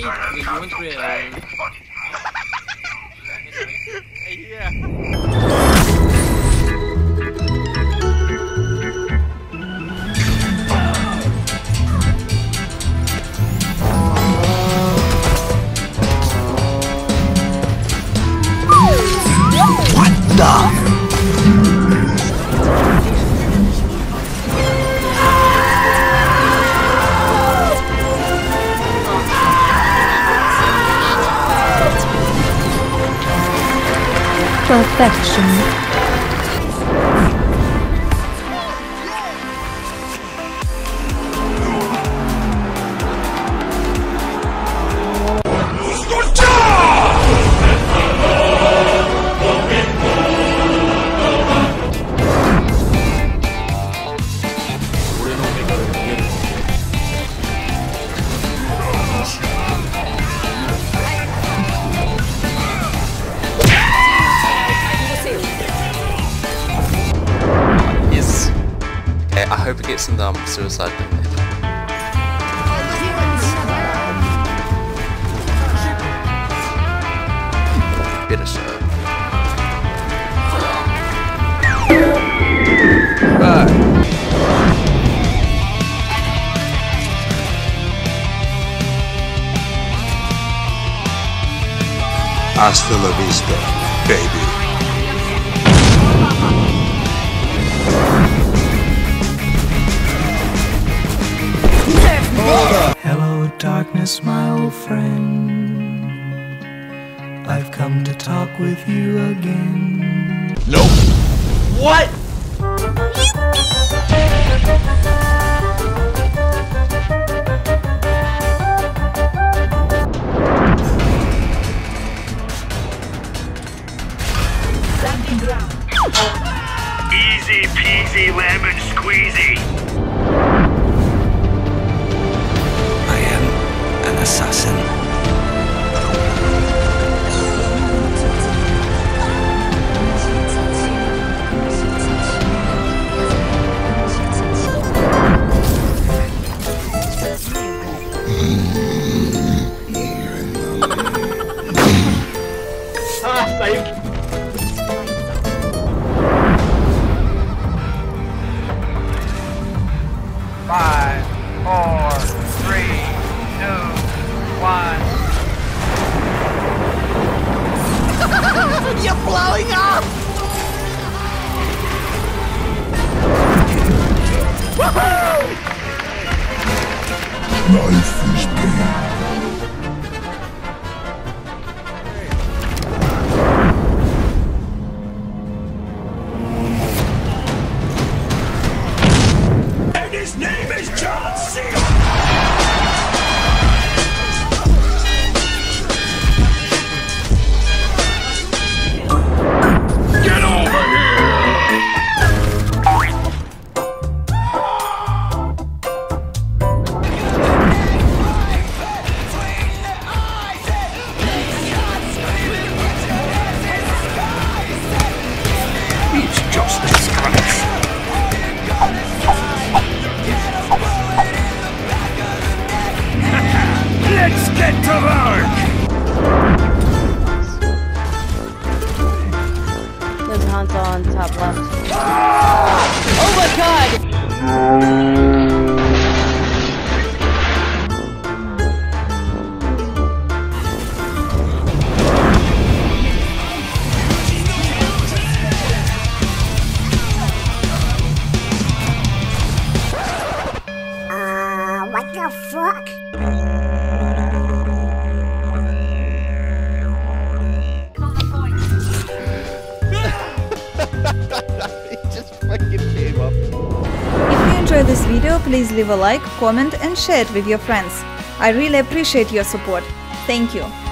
Perfection. I hope it gets in the suicide thing. Bit of shirt. Hasta la vista, baby. Hello, darkness, my old friend. I've come to talk with you again. Nope. What? Easy peasy lemon squeezy. Assassin. Thank you. 5, 4, 3, 2, 1. You're blowing up! Woohoo! Life is pain. And his name is John C. Let's get to work! There's Hanzo on top left. Oh my god! What the fuck? If you enjoyed this video, please leave a like, comment and share it with your friends. I really appreciate your support. Thank you.